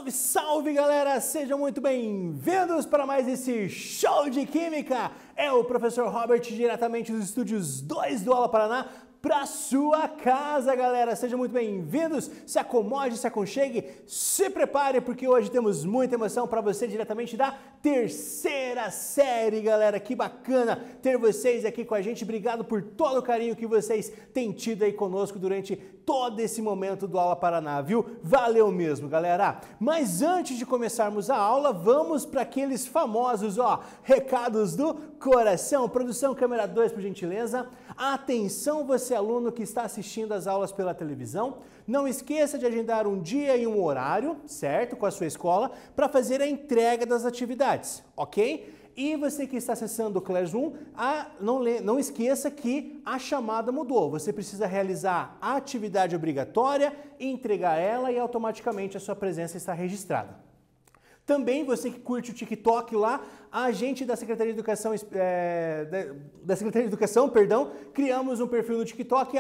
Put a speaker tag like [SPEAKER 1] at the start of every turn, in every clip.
[SPEAKER 1] Salve, salve galera! Sejam muito bem-vindos para mais esse show de Química! É o professor Robert diretamente dos estúdios 2 do Aula Paraná para sua casa, galera! Sejam muito bem-vindos, se acomode, se aconchegue, se prepare porque hoje temos muita emoção para você diretamente da terceira série, galera! Que bacana ter vocês aqui com a gente, obrigado por todo o carinho que vocês têm tido aí conosco durante todo esse momento do Aula Paraná, viu? Valeu mesmo, galera! Mas antes de começarmos a aula, vamos para aqueles famosos, recados do coração. Produção câmera 2, por gentileza. Atenção, você aluno que está assistindo as aulas pela televisão, não esqueça de agendar um dia e um horário, certo? Com a sua escola, para fazer a entrega das atividades, ok? E você que está acessando o Classroom, não esqueça que a chamada mudou. Você precisa realizar a atividade obrigatória, entregar ela e automaticamente a sua presença está registrada. Também você que curte o TikTok lá, a gente da Secretaria de Educação, criamos um perfil no TikTok,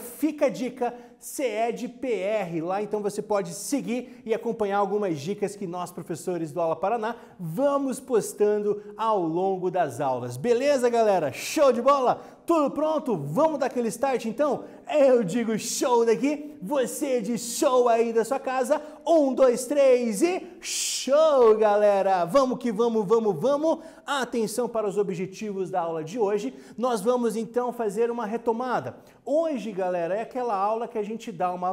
[SPEAKER 1] @ficadica_CEDPR. Lá então você pode seguir e acompanhar algumas dicas que nós, professores do Aula Paraná, vamos postando ao longo das aulas. Beleza, galera? Show de bola? Tudo pronto? Vamos dar aquele start então? Eu digo show daqui, você diz show aí da sua casa. 1, 2, 3 e show, galera! Vamos que vamos, vamos, vamos! Atenção para os objetivos da aula de hoje. Nós vamos então fazer uma retomada. Hoje, galera, é aquela aula que a gente dá uma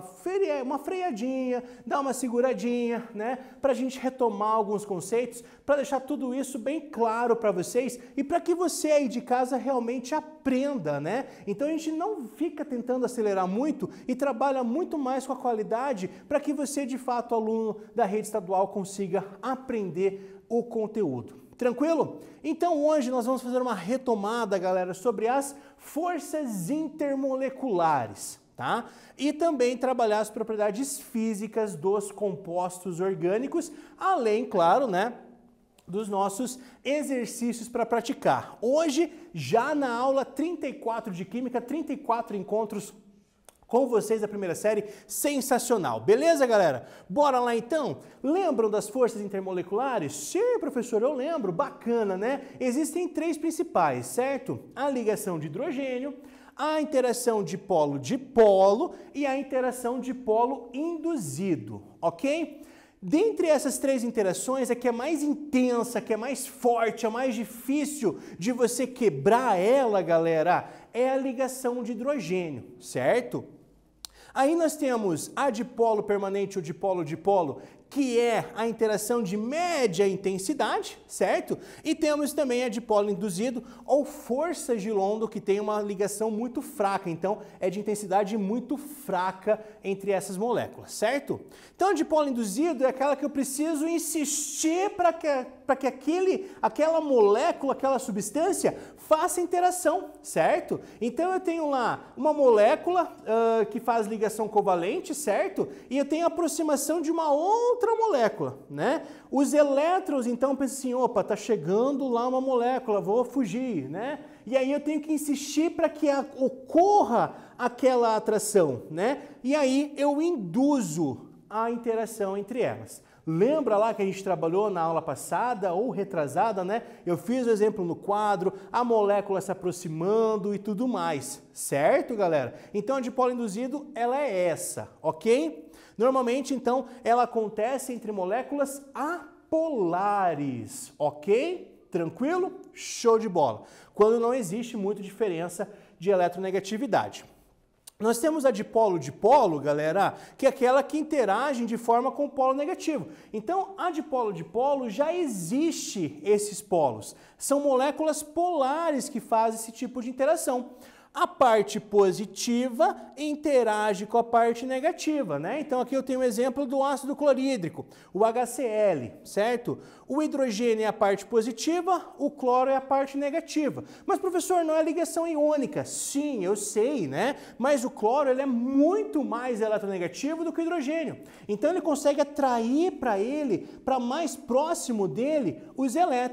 [SPEAKER 1] freadinha, dá uma seguradinha, né? Para a gente retomar alguns conceitos, para deixar tudo isso bem claro para vocês e para que você aí de casa realmente aprenda, né? Então a gente não fica tentando acelerar muito e trabalha muito mais com a qualidade para que você, de fato, aluno da rede estadual, consiga aprender o conteúdo. Tranquilo? Então hoje nós vamos fazer uma retomada, galera, sobre as forças intermoleculares, tá? E também trabalhar as propriedades físicas dos compostos orgânicos, além, claro, né, dos nossos exercícios para praticar. Hoje, já na aula 34 de Química, 34 encontros com vocês da primeira série, sensacional. Beleza, galera? Bora lá então? Lembram das forças intermoleculares? Sim, professor, eu lembro. Bacana, né? Existem três principais, certo? A ligação de hidrogênio, a interação de polo-dipolo e a interação de polo induzido, ok? Dentre essas três interações, a que é mais intensa, a que é mais forte, a mais difícil de você quebrar ela, galera, é a ligação de hidrogênio, certo? Aí nós temos a dipolo permanente ou dipolo-dipolo, que é a interação de média intensidade, certo? E temos também a dipolo induzido ou força de London, que tem uma ligação muito fraca, então é de intensidade muito fraca entre essas moléculas, certo? Então a dipolo induzido é aquela que eu preciso insistir para que aquela molécula, aquela substância faça interação, certo? Então eu tenho lá uma molécula que faz ligação covalente, certo? E eu tenho a aproximação de uma outra molécula, né? Os elétrons, então, pensam assim, opa, tá chegando lá uma molécula, vou fugir, né? E aí eu tenho que insistir para que ocorra aquela atração, né? E aí eu induzo a interação entre elas. Lembra lá que a gente trabalhou na aula passada ou retrasada, né? Eu fiz o exemplo no quadro, a molécula se aproximando e tudo mais, certo, galera? Então, a dipolo induzido, ela é essa, ok? Normalmente, então, ela acontece entre moléculas apolares, ok? Tranquilo? Show de bola. Quando não existe muita diferença de eletronegatividade. Nós temos a dipolo-dipolo, galera, que é aquela que interage de forma com o polo negativo. Então, a dipolo-dipolo já existe esses polos. São moléculas polares que fazem esse tipo de interação. A parte positiva interage com a parte negativa, né? Então aqui eu tenho um exemplo do ácido clorídrico, o HCl, certo? O hidrogênio é a parte positiva, o cloro é a parte negativa. Mas, professor, não é ligação iônica? Sim, eu sei, né? Mas o cloro ele é muito mais eletronegativo do que o hidrogênio. Então ele consegue atrair para mais próximo dele, os elétrons.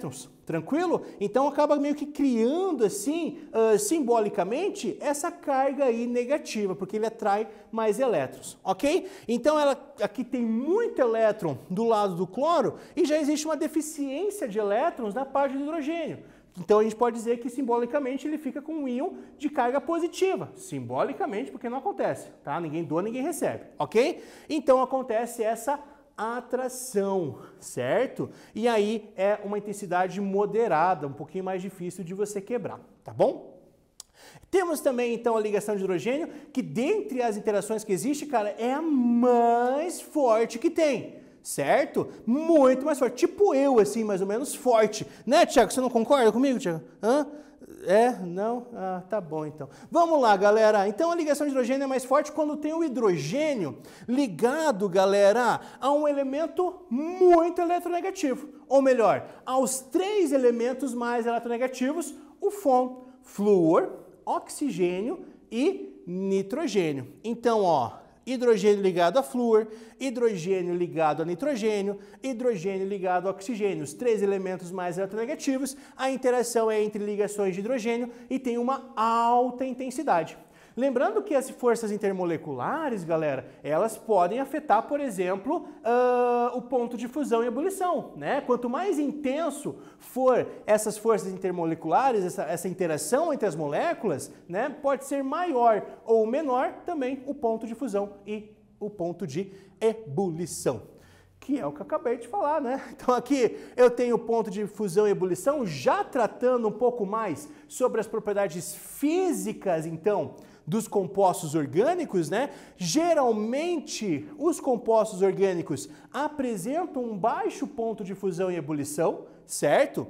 [SPEAKER 1] Tranquilo? Então acaba meio que criando assim, simbolicamente, essa carga aí negativa, porque ele atrai mais elétrons, ok? Então ela aqui tem muito elétron do lado do cloro e já existe uma deficiência de elétrons na parte do hidrogênio. Então a gente pode dizer que simbolicamente ele fica com um íon de carga positiva. Simbolicamente, porque não acontece, tá? Ninguém doa, ninguém recebe, ok? Então acontece essa atração, certo? E aí é uma intensidade moderada, um pouquinho mais difícil de você quebrar, tá bom? Temos também, então, a ligação de hidrogênio, que dentre as interações que existe, cara, é a mais forte que tem, certo? Muito mais forte, tipo eu, assim, mais ou menos forte. Né, Tiago? Você não concorda comigo, Tiago? Hã? É? Não? Ah, tá bom então. Vamos lá, galera. Então a ligação de hidrogênio é mais forte quando tem o hidrogênio ligado, galera, a um elemento muito eletronegativo. Ou melhor, aos 3 elementos mais eletronegativos, o FON, flúor, oxigênio e nitrogênio. Então, ó, hidrogênio ligado a flúor, hidrogênio ligado a nitrogênio, hidrogênio ligado a oxigênio. Os 3 elementos mais eletronegativos, a interação é entre ligações de hidrogênio e tem uma alta intensidade. Lembrando que as forças intermoleculares, galera, elas podem afetar, por exemplo, o ponto de fusão e ebulição, né? Quanto mais intenso for essas forças intermoleculares, essa interação entre as moléculas, né, pode ser maior ou menor também o ponto de fusão e o ponto de ebulição, que é o que eu acabei de falar, né? Então aqui eu tenho o ponto de fusão e ebulição, já tratando um pouco mais sobre as propriedades físicas, então, dos compostos orgânicos, né? Geralmente, os compostos orgânicos apresentam um baixo ponto de fusão e ebulição, certo?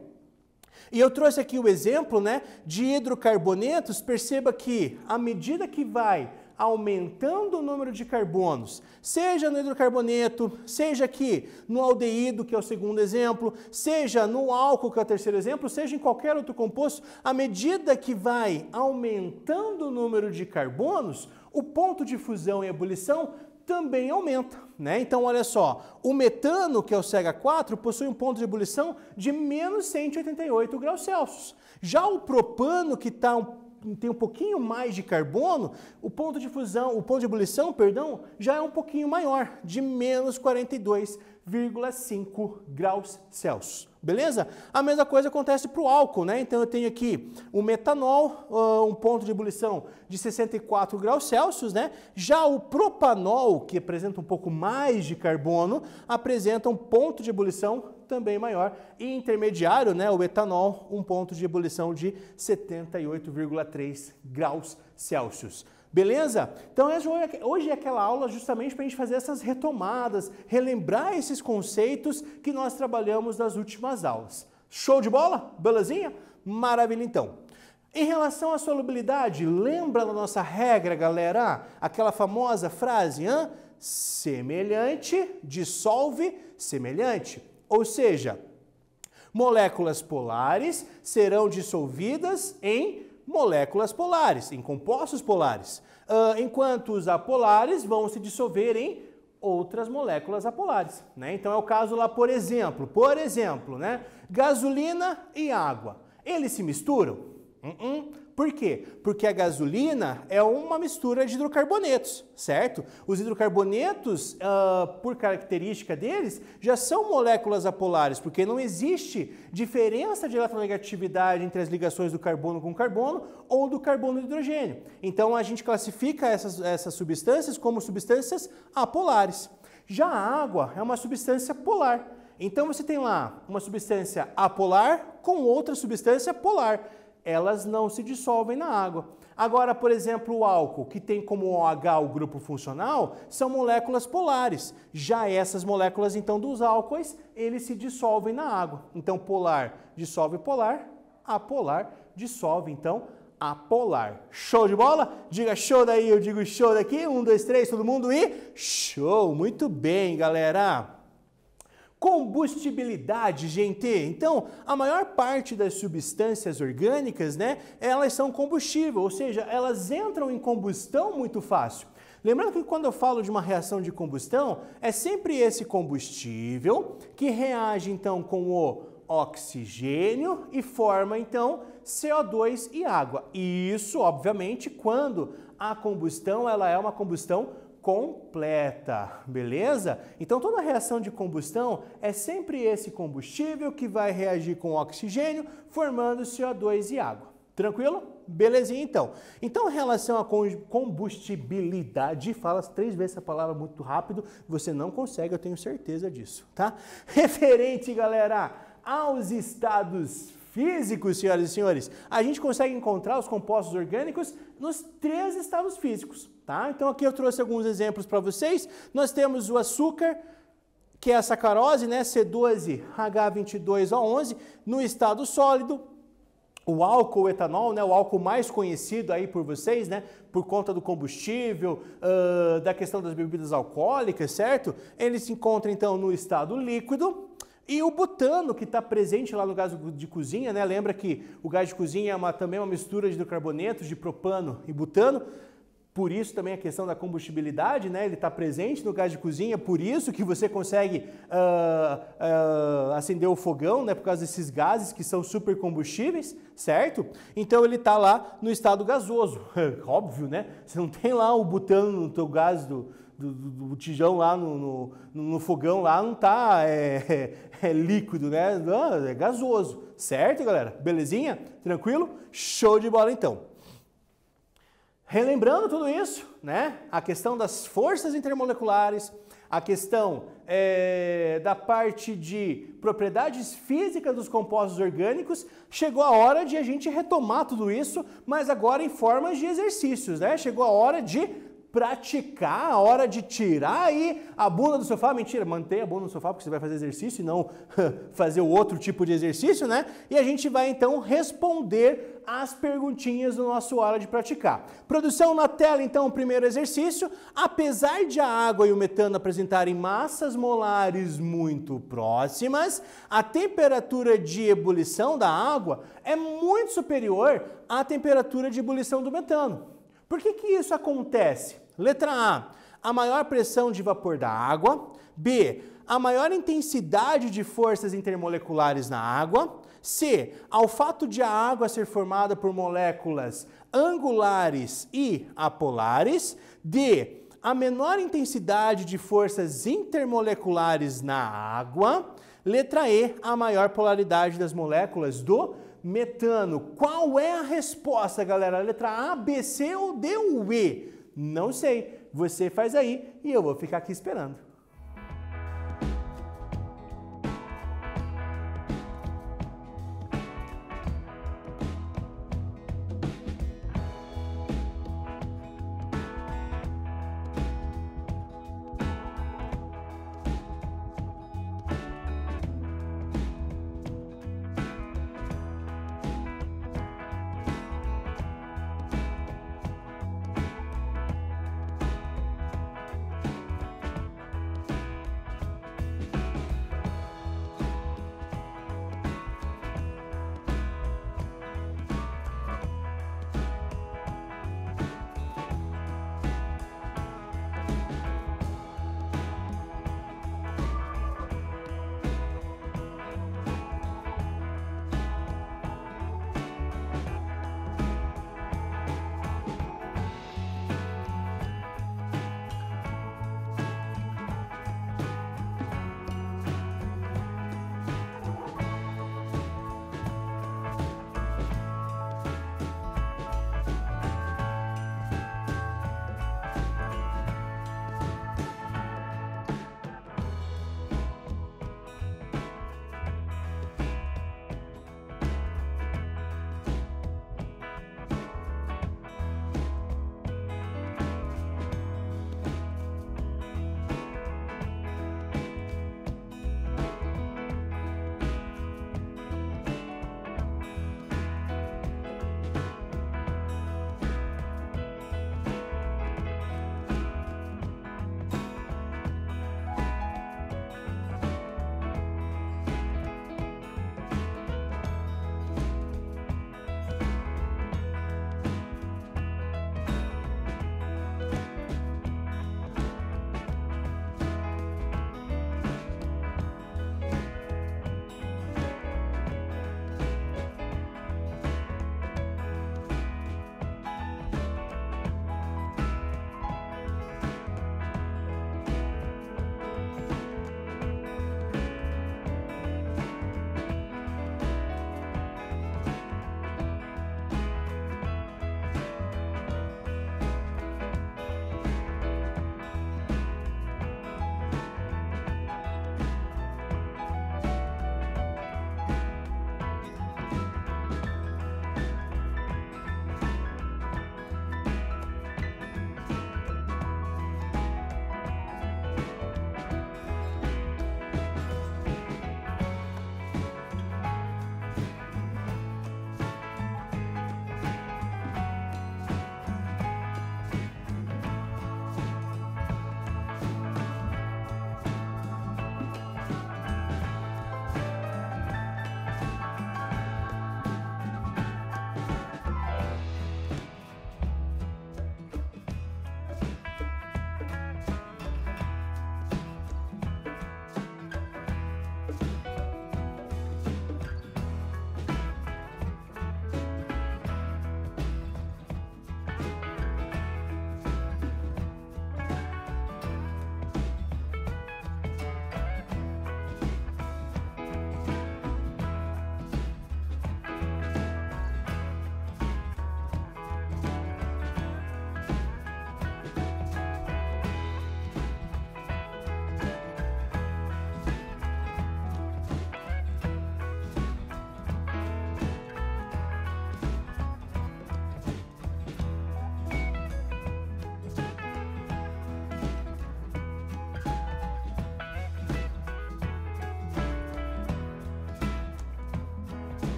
[SPEAKER 1] E eu trouxe aqui o exemplo, né, de hidrocarbonetos. Perceba que, à medida que vai aumentando o número de carbonos, seja no hidrocarboneto, seja aqui no aldeído, que é o segundo exemplo, seja no álcool, que é o terceiro exemplo, seja em qualquer outro composto, à medida que vai aumentando o número de carbonos, o ponto de fusão e ebulição também aumenta, né? Então, olha só, o metano, que é o CH4, possui um ponto de ebulição de menos 188 graus Celsius. Já o propano, que tem um pouquinho mais de carbono, o ponto de fusão, o ponto de ebulição, perdão, já é um pouquinho maior, de menos 42,5 graus Celsius. Beleza? A mesma coisa acontece para o álcool, né? Então eu tenho aqui o metanol, um ponto de ebulição de 64 graus Celsius, né? Já o propanol, que apresenta um pouco mais de carbono, apresenta um ponto de ebulição também maior, e intermediário, né, o etanol, um ponto de ebulição de 78,3 graus Celsius. Beleza? Então hoje é aquela aula justamente para a gente fazer essas retomadas, relembrar esses conceitos que nós trabalhamos nas últimas aulas. Show de bola? Belezinha? Maravilha então. Em relação à solubilidade, lembra da nossa regra, galera? Aquela famosa frase, semelhante dissolve semelhante. Ou seja, moléculas polares serão dissolvidas em moléculas polares, em compostos polares, enquanto os apolares vão se dissolver em outras moléculas apolares, né? Então é o caso lá, por exemplo, né? Gasolina e água, eles se misturam? Por quê? Porque a gasolina é uma mistura de hidrocarbonetos, certo? Os hidrocarbonetos, por característica deles, já são moléculas apolares, porque não existe diferença de eletronegatividade entre as ligações do carbono com carbono ou do carbono e hidrogênio. Então a gente classifica essas substâncias como substâncias apolares. Já a água é uma substância polar. Então você tem lá uma substância apolar com outra substância polar. Elas não se dissolvem na água. Agora, por exemplo, o álcool, que tem como OH o grupo funcional, são moléculas polares. Já essas moléculas, então, dos álcoois, eles se dissolvem na água. Então, polar dissolve polar, apolar dissolve, então, apolar. Show de bola? Diga show daí, eu digo show daqui. 1, 2, 3, todo mundo e show! Muito bem, galera! Combustibilidade, gente. Então, a maior parte das substâncias orgânicas, né, elas são combustíveis, ou seja, elas entram em combustão muito fácil. Lembrando que quando eu falo de uma reação de combustão, é sempre esse combustível que reage, então, com o oxigênio e forma então CO2 e água. Isso, obviamente, quando a combustão ela é uma combustão completa, beleza? Então toda reação de combustão é sempre esse combustível que vai reagir com oxigênio, formando CO2 e água. Tranquilo? Belezinha então. Então, em relação à combustibilidade, fala 3 vezes essa palavra muito rápido, você não consegue, eu tenho certeza disso, tá? Referente, galera, aos estados físicos, senhoras e senhores, a gente consegue encontrar os compostos orgânicos nos 3 estados físicos, tá? Então, aqui eu trouxe alguns exemplos para vocês. Nós temos o açúcar, que é a sacarose, né? C12H22O11, no estado sólido. O álcool, o etanol, né, o álcool mais conhecido aí por vocês, né, por conta do combustível, da questão das bebidas alcoólicas, certo? Ele se encontra então no estado líquido. E o butano, que está presente lá no gás de cozinha, né? Lembra que o gás de cozinha é também uma mistura de hidrocarbonetos, de propano e butano. Por isso também a questão da combustibilidade, né? Ele está presente no gás de cozinha, por isso que você consegue acender o fogão, né? Por causa desses gases que são super combustíveis, certo? Então ele está lá no estado gasoso, óbvio, né? Você não tem lá o butano no teu gás do botijão lá no fogão, lá não está líquido, né? Não, é gasoso, certo, galera? Belezinha? Tranquilo? Show de bola então. Relembrando tudo isso, né? A questão das forças intermoleculares, a questão da parte de propriedades físicas dos compostos orgânicos, chegou a hora de a gente retomar tudo isso, mas agora em formas de exercícios, né? Chegou a hora de praticar, a hora de tirar aí a bunda do sofá. Mentira, manter a bunda no sofá porque você vai fazer exercício e não fazer o outro tipo de exercício, né? E a gente vai então responder as perguntinhas no nosso hora de praticar. Produção na tela, então, o primeiro exercício. Apesar de a água e o metano apresentarem massas molares muito próximas, a temperatura de ebulição da água é muito superior à temperatura de ebulição do metano. Por que isso acontece? Letra A maior pressão de vapor da água. B, a maior intensidade de forças intermoleculares na água. C, ao fato de a água ser formada por moléculas angulares e apolares. D, a menor intensidade de forças intermoleculares na água. Letra E, a maior polaridade das moléculas do metano. Qual é a resposta, galera? Letra A, B, C ou D ou E? Não sei. Você faz aí e eu vou ficar aqui esperando.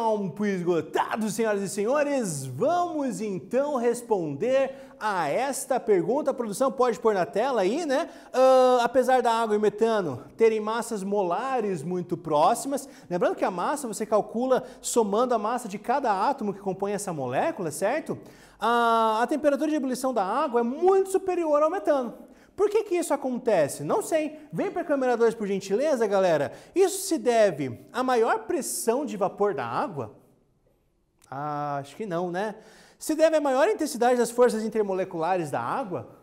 [SPEAKER 1] tempo esgotado, senhoras e senhores. Vamos então responder a esta pergunta. A produção pode pôr na tela aí, né? Apesar da água e o metano terem massas molares muito próximas, lembrando que a massa você calcula somando a massa de cada átomo que compõe essa molécula, certo? A temperatura de ebulição da água é muito superior ao metano. Por que isso acontece? Não sei. Vem para a câmera 2, por gentileza, galera. Isso se deve à maior pressão de vapor da água? Acho que não, né? Se deve à maior intensidade das forças intermoleculares da água?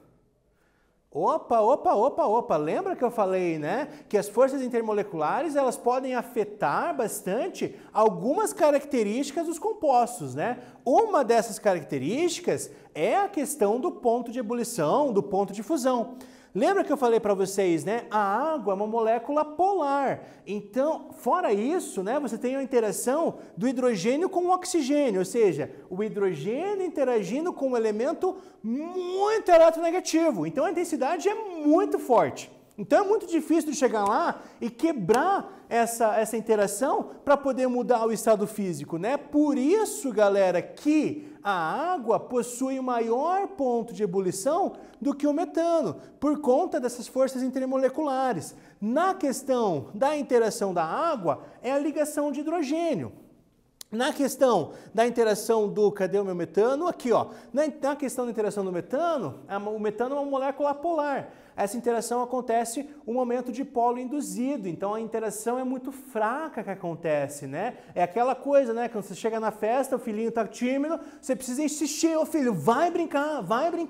[SPEAKER 1] Opa. Lembra que eu falei, né? Que as forças intermoleculares, elas podem afetar bastante algumas características dos compostos, né? Uma dessas características é a questão do ponto de ebulição, do ponto de fusão. Lembra que eu falei para vocês, né? A água é uma molécula polar. Então, fora isso, né, você tem a interação do hidrogênio com o oxigênio, ou seja, o hidrogênio interagindo com um elemento muito eletronegativo. Então, a intensidade é muito forte. Então, é muito difícil de chegar lá e quebrar essa interação para poder mudar o estado físico, né? Por isso, galera, que a água possui o maior ponto de ebulição do que o metano, por conta dessas forças intermoleculares. Na questão da interação da água, é a ligação de hidrogênio. Na questão da interação do... Cadê o meu metano? Aqui, ó. Na questão da interação do metano, o metano é uma molécula polar. Essa interação acontece no momento de polo induzido, então a interação é muito fraca que acontece, né? É aquela coisa, né? Quando você chega na festa, o filhinho tá tímido, você precisa insistir, ô filho, vai brincar.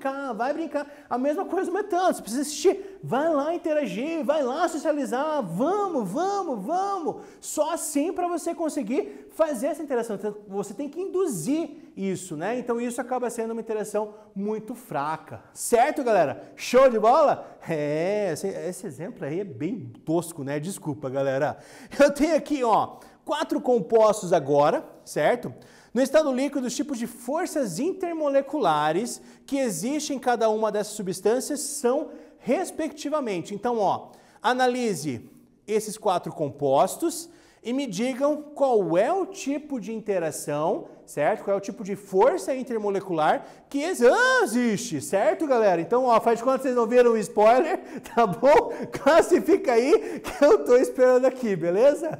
[SPEAKER 1] A mesma coisa no metano, você precisa insistir, vai lá interagir, vai lá socializar, vamos. Só assim para você conseguir fazer essa interação, então, você tem que induzir isso, né? Então isso acaba sendo uma interação muito fraca, certo, galera? Show de bola? Esse exemplo aí é bem tosco, né? Desculpa, galera. Eu tenho aqui, ó, 4 compostos agora, certo? No estado líquido, os tipos de forças intermoleculares que existem em cada uma dessas substâncias são respectivamente. Então, ó, analise esses 4 compostos e me digam qual é o tipo de interação, certo? Qual é o tipo de força intermolecular que existe, certo, galera? Então, ó, faz de conta que vocês não viram o spoiler, tá bom? Classifica aí que eu tô esperando aqui, beleza?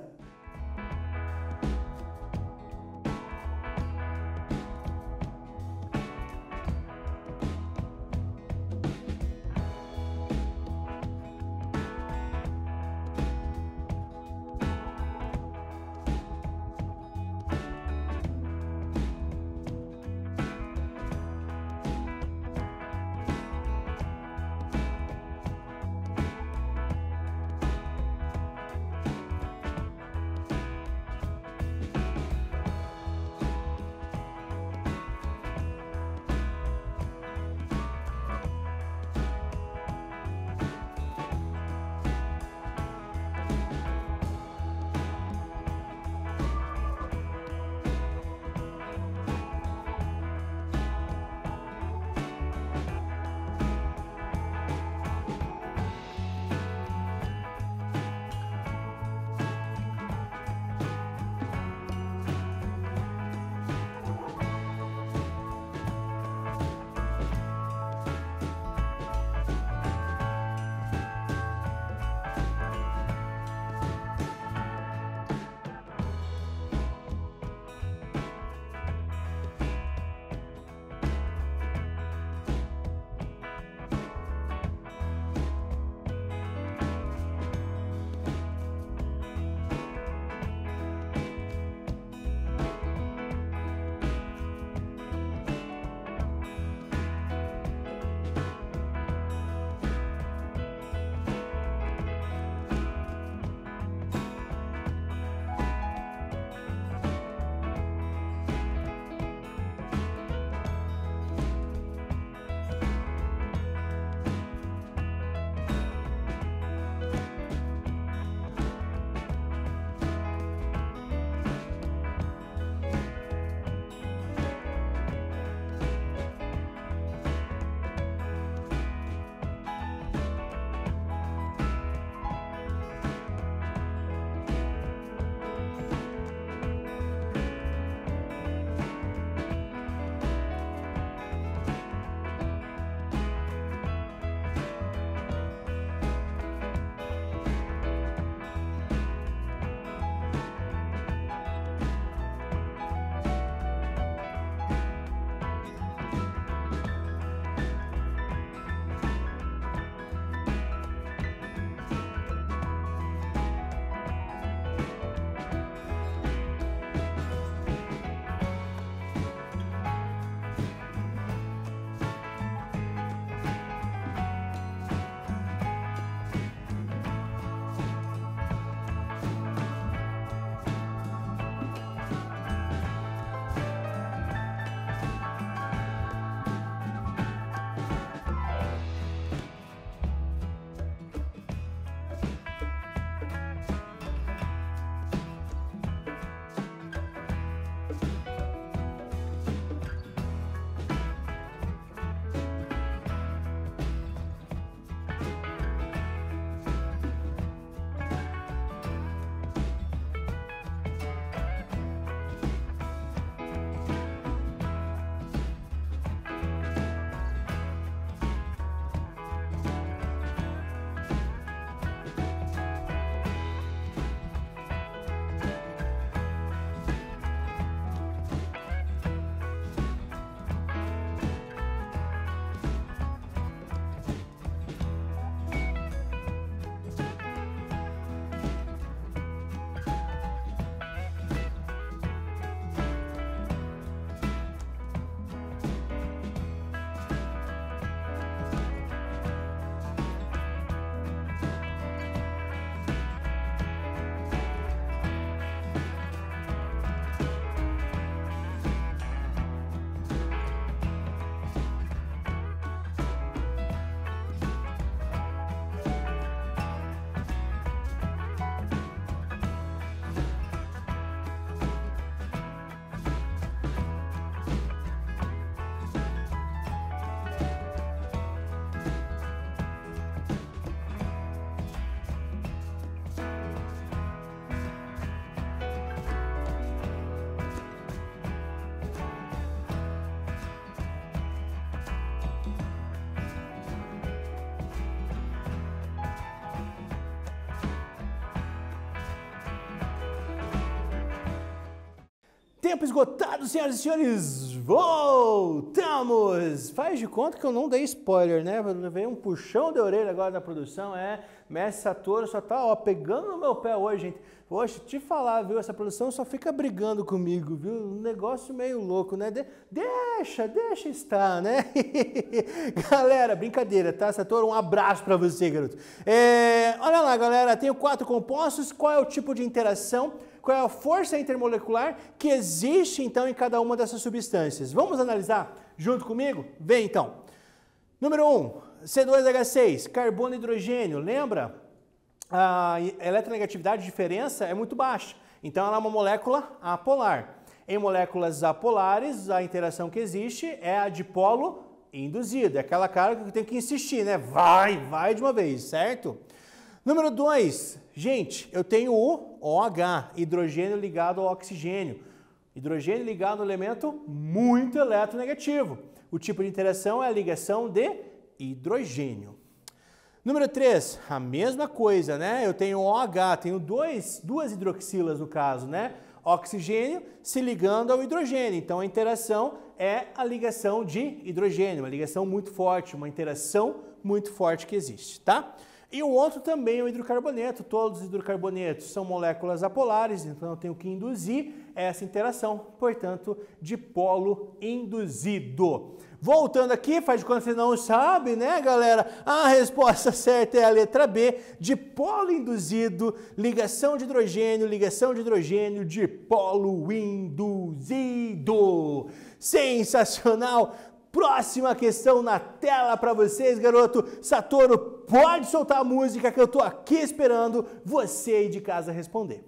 [SPEAKER 1] Tempo esgotado, senhoras e senhores, voltamos! Faz de conta que eu não dei spoiler, né? Eu levei um puxão de orelha agora na produção, Mestre Satoru só tá, ó, pegando no meu pé hoje, gente. Poxa, te falar, viu? Essa produção só fica brigando comigo, viu? Um negócio meio louco, né? Deixa estar, né? Galera, brincadeira, tá, Satoru? Um abraço pra você, garoto. Olha lá, galera, tenho 4 compostos. Qual é o tipo de interação? Qual é a força intermolecular que existe, então, em cada uma dessas substâncias? Vamos analisar junto comigo? Vem, então. Número 1, C2H6, carbono e hidrogênio. Lembra? A eletronegatividade de diferença é muito baixa. Então, ela é uma molécula apolar. Em moléculas apolares, a interação que existe é a dipolo induzido. É aquela cara que tem que insistir, né? Vai de uma vez, certo? Número 2, gente, eu tenho o OH, hidrogênio ligado ao oxigênio. Hidrogênio ligado ao elemento muito eletronegativo. O tipo de interação é a ligação de hidrogênio. Número 3, a mesma coisa, né? Eu tenho OH, tenho duas hidroxilas no caso, né? Oxigênio se ligando ao hidrogênio. Então a interação é a ligação de hidrogênio, uma ligação muito forte, uma interação muito forte que existe, tá? E o outro também é o hidrocarboneto. Todos os hidrocarbonetos são moléculas apolares, então eu tenho que induzir essa interação, portanto, dipolo induzido. Voltando aqui, faz de conta que você não sabe, né, galera? A resposta certa é a letra B, dipolo induzido, ligação de hidrogênio, dipolo induzido. Sensacional! Próxima questão na tela para vocês, garoto. Satoru, pode soltar a música que eu tô aqui esperando você aí de casa responder.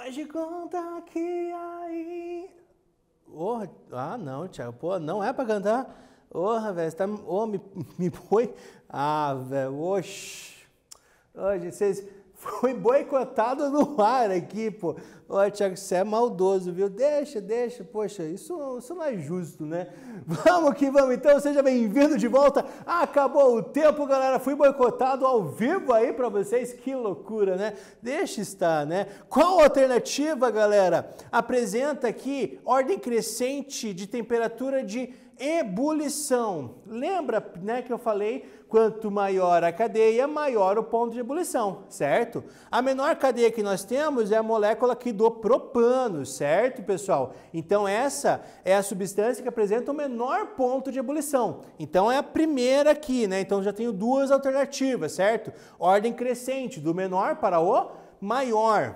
[SPEAKER 1] faz de conta que aí... Oh, ah, não, Thiago, pô, não é pra cantar. Porra, velho, você tá... Oh, me põe... Ah, velho, oxi. Oh, gente, vocês... Foi boicotado no ar aqui, pô. Ó, Thiago, você é maldoso, viu? Deixa, poxa, isso não é justo, né? Vamos que vamos, então, seja bem-vindo de volta. Acabou o tempo, galera, fui boicotado ao vivo aí pra vocês, que loucura, né? Deixa estar, né? Qual alternativa, galera? Apresenta aqui ordem crescente de temperatura de ebulição. Lembra, né, que eu falei, quanto maior a cadeia, maior o ponto de ebulição, certo? A menor cadeia que nós temos é a molécula aqui do propano, certo, pessoal? Então essa é a substância que apresenta o menor ponto de ebulição. Então é a primeira aqui, né? Então já tenho duas alternativas, certo? Ordem crescente, do menor para o maior.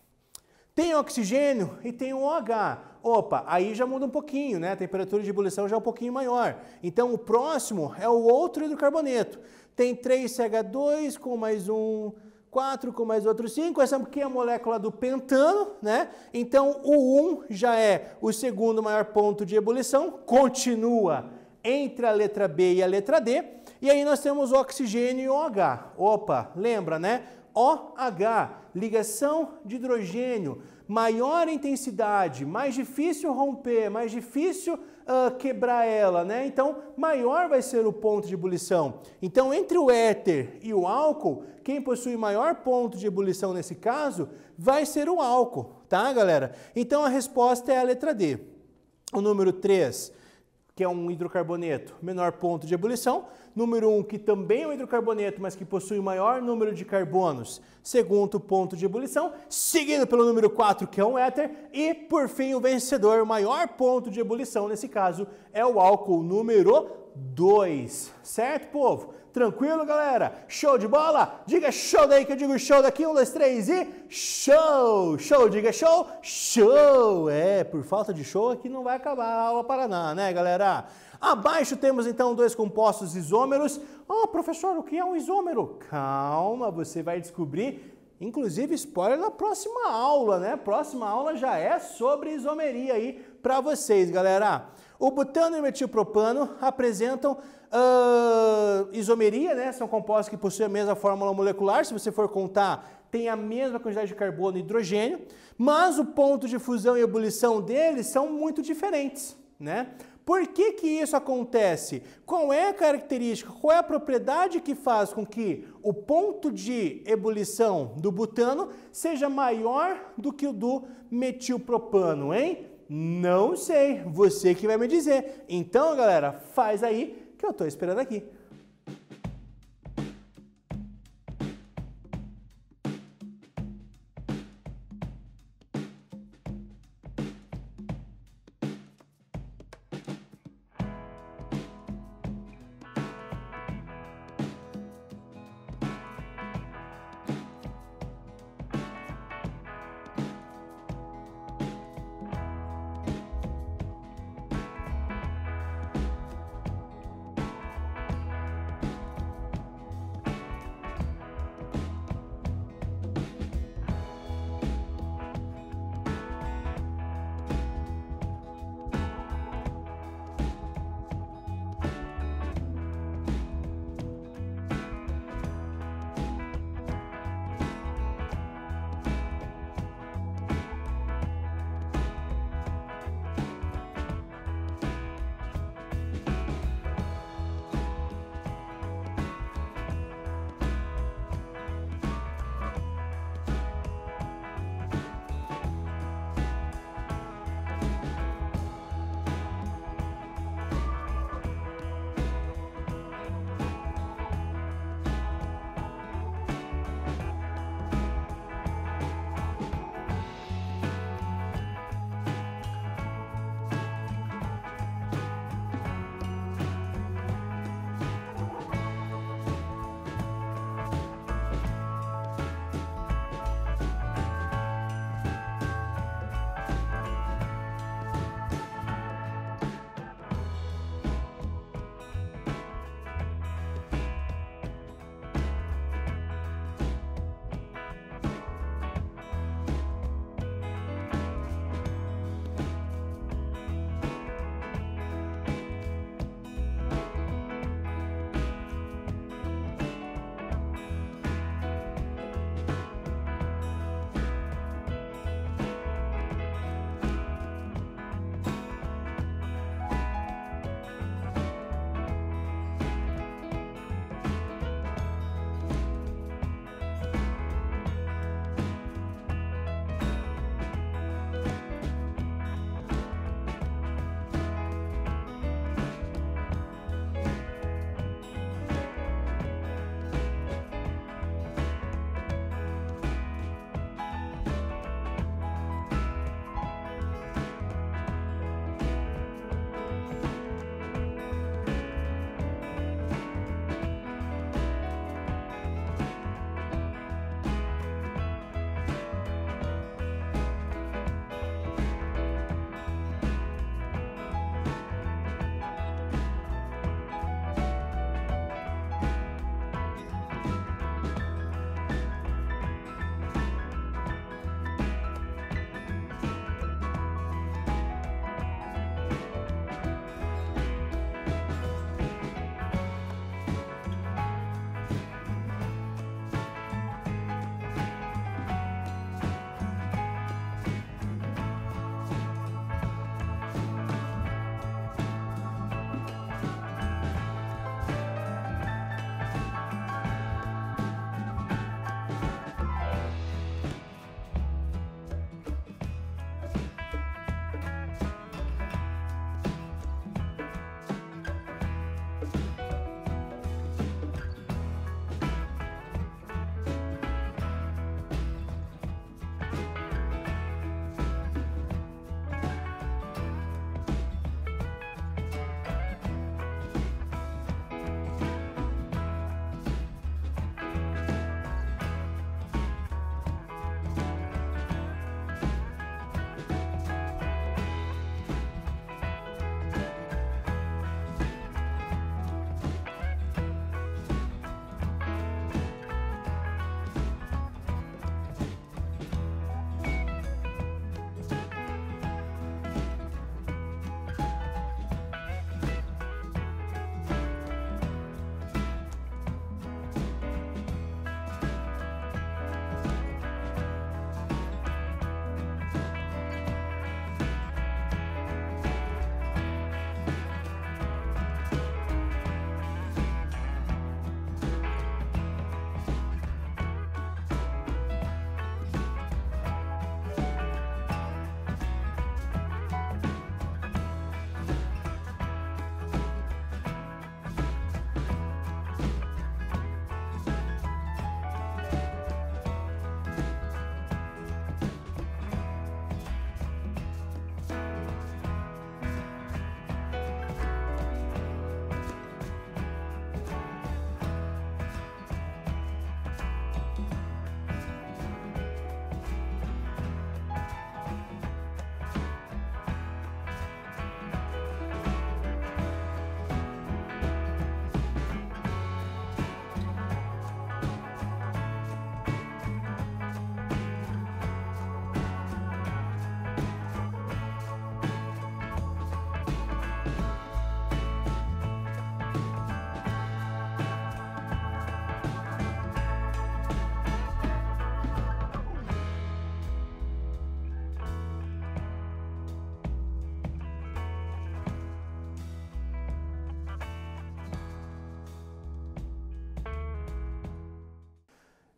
[SPEAKER 1] Tem oxigênio e tem o OH. Opa, aí já muda um pouquinho, né? A temperatura de ebulição já é um pouquinho maior. Então o próximo é o outro hidrocarboneto. Tem 3CH2 com mais um, 4 com mais outro 5. Essa aqui é a molécula do pentano, né? Então o 1 já é o segundo maior ponto de ebulição. Continua entre a letra B e a letra D. E aí nós temos o oxigênio e o OH. Opa, lembra, né? OH, ligação de hidrogênio, maior intensidade, mais difícil romper, mais difícil quebrar ela, né? Então, maior vai ser o ponto de ebulição. Então, entre o éter e o álcool, quem possui maior ponto de ebulição nesse caso, vai ser o álcool, tá, galera? Então, a resposta é a letra D. O número 3, que é um hidrocarboneto, menor ponto de ebulição. Número 1, que também é um hidrocarboneto, mas que possui maior número de carbonos, segundo ponto de ebulição. Seguido pelo número 4, que é um éter. E, por fim, o vencedor, o maior ponto de ebulição, nesse caso, é o álcool número 2. Certo, povo? Tranquilo, galera? Show de bola? Diga show daí que eu digo show daqui. 1, 2, 3 e show! Show, diga show! Show! É, por falta de show aqui não vai acabar a aula Paraná, né, galera? Abaixo temos então dois compostos isômeros. Oh, professor, o que é um isômero? Calma, você vai descobrir. Inclusive, spoiler na próxima aula, né? Próxima aula já é sobre isomeria aí para vocês, galera. O butano e o metilpropano apresentam isomeria, né? São compostos que possuem a mesma fórmula molecular. Se você for contar, tem a mesma quantidade de carbono e hidrogênio, mas o ponto de fusão e ebulição deles são muito diferentes, né? Por que que isso acontece? Qual é a característica, qual é a propriedade que faz com que o ponto de ebulição do butano seja maior do que o do metilpropano, hein? Não sei, você que vai me dizer. Então, galera, faz aí que eu tô esperando aqui.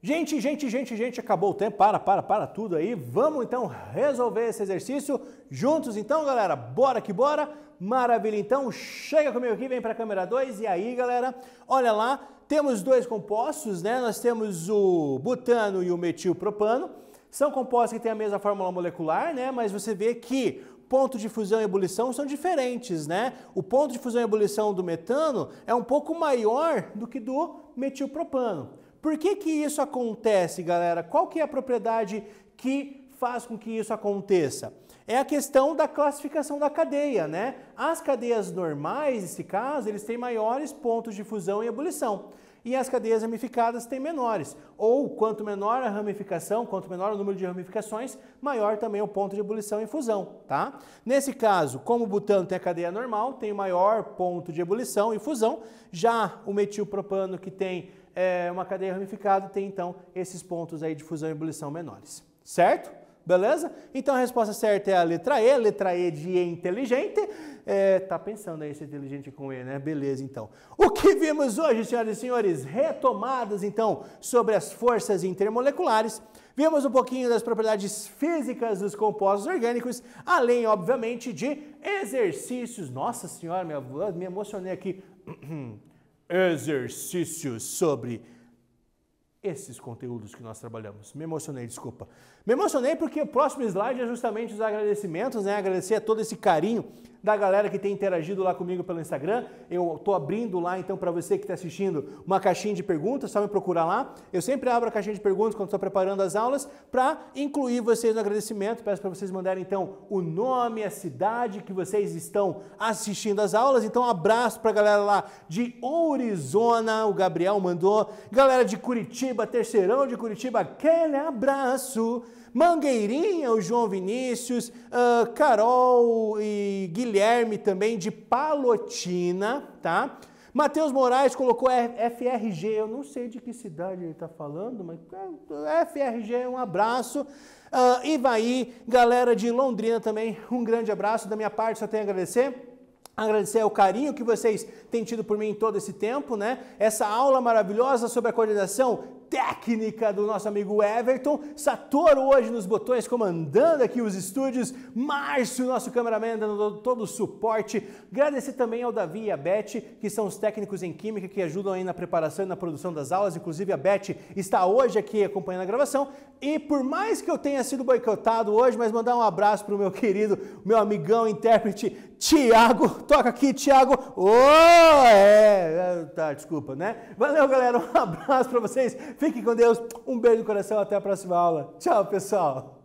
[SPEAKER 1] Gente, acabou o tempo, para tudo aí. Vamos então resolver esse exercício juntos então, galera. Bora que bora. Maravilha, então, chega comigo aqui, vem para a câmera 2 e aí, galera, olha lá, temos dois compostos, né? Nós temos o butano e o metilpropano. São compostos que têm a mesma fórmula molecular, né? Mas você vê que ponto de fusão e ebulição são diferentes, né? O ponto de fusão e ebulição do metano é um pouco maior do que do metilpropano. Por que que isso acontece, galera? Qual que é a propriedade que faz com que isso aconteça? É a questão da classificação da cadeia, né? As cadeias normais, nesse caso, eles têm maiores pontos de fusão e ebulição. E as cadeias ramificadas têm menores. Ou, quanto menor a ramificação, quanto menor o número de ramificações, maior também o ponto de ebulição e fusão, tá? Nesse caso, como o butano tem a cadeia normal, tem o maior ponto de ebulição e fusão. Já o metilpropano, que tem uma cadeia ramificada, tem então esses pontos aí de fusão e ebulição menores, certo? Beleza? Então a resposta certa é a letra E de inteligente. Tá pensando aí ser inteligente com E, né? Beleza, então. O que vimos hoje, senhoras e senhores? Retomadas, então, sobre as forças intermoleculares. Vimos um pouquinho das propriedades físicas dos compostos orgânicos, além, obviamente, de exercícios. Nossa senhora, me emocionei aqui. Exercícios sobre esses conteúdos que nós trabalhamos. Me emocionei, desculpa. Me emocionei porque o próximo slide é justamente os agradecimentos, né? Agradecer a todo esse carinho da galera que tem interagido lá comigo pelo Instagram. Eu estou abrindo lá, então, para você que está assistindo, uma caixinha de perguntas, só me procurar lá. Eu sempre abro a caixinha de perguntas quando estou preparando as aulas para incluir vocês no agradecimento. Peço para vocês mandarem, então, o nome, a cidade que vocês estão assistindo as aulas. Então, um abraço para a galera lá de Ourizona, o Gabriel mandou. Galera de Curitiba, Terceirão de Curitiba, aquele abraço. Mangueirinha, o João Vinícius, Carol e Guilherme também de Palotina, tá? Matheus Moraes colocou FRG, eu não sei de que cidade ele está falando, mas FRG, um abraço. Ivaí, galera de Londrina também, um grande abraço. Da minha parte, só tenho a agradecer. Agradecer o carinho que vocês têm tido por mim todo esse tempo, né? Essa aula maravilhosa sobre a coordenação técnica do nosso amigo Everton, Satoru hoje nos botões comandando aqui os estúdios, Márcio, nosso cameraman, dando todo o suporte. Agradecer também ao Davi e a Beth, que são os técnicos em química que ajudam aí na preparação e na produção das aulas. Inclusive a Beth está hoje aqui acompanhando a gravação. E por mais que eu tenha sido boicotado hoje, mas mandar um abraço para o meu querido, meu amigão, intérprete, Tiago. Toca aqui, Tiago. Tá, desculpa, né? Valeu, galera. Um abraço para vocês. Fiquem com Deus. Um beijo no coração. Até a próxima aula. Tchau, pessoal.